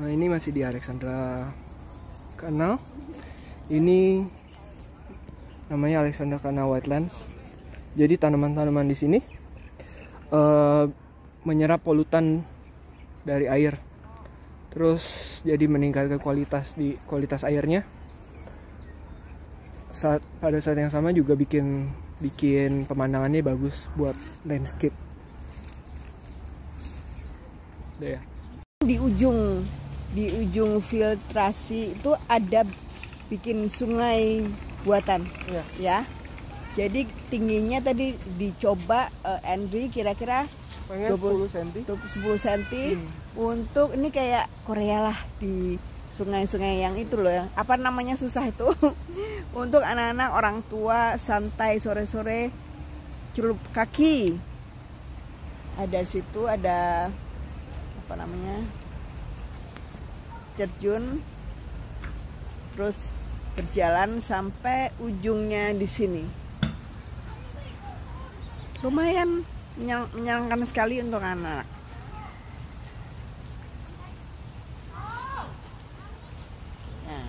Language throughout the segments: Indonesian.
Nah, ini masih di Alexandra Canal. Ini namanya Alexandra Canal Wetlands. Jadi tanaman-tanaman di sini menyerap polutan dari air. Terus jadi meningkatkan kualitas airnya. Pada saat yang sama juga bikin pemandangannya bagus buat landscape. Udah ya. Di ujung filtrasi itu ada bikin sungai buatan, ya. Jadi tingginya tadi dicoba Andri kira-kira 10 cm. 10 cm untuk ini kayak Korea lah, di sungai-sungai yang itu loh, yang apa namanya susah itu. Untuk anak-anak, orang tua santai sore-sore celup kaki. Ada situ, ada apa namanya, terjun, terus berjalan sampai ujungnya di sini. Lumayan menyenangkan sekali untuk anak. Nah.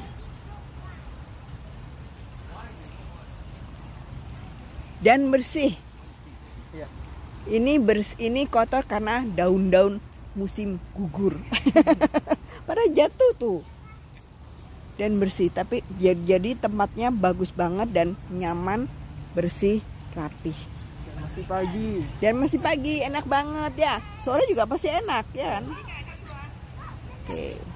Dan bersih. Iya. Ini kotor karena daun-daun musim gugur. Pada jatuh tuh. Dan bersih, tapi jadi tempatnya bagus banget dan nyaman, bersih, rapih. Dan masih pagi, enak banget ya. Sore juga pasti enak ya kan. Oke.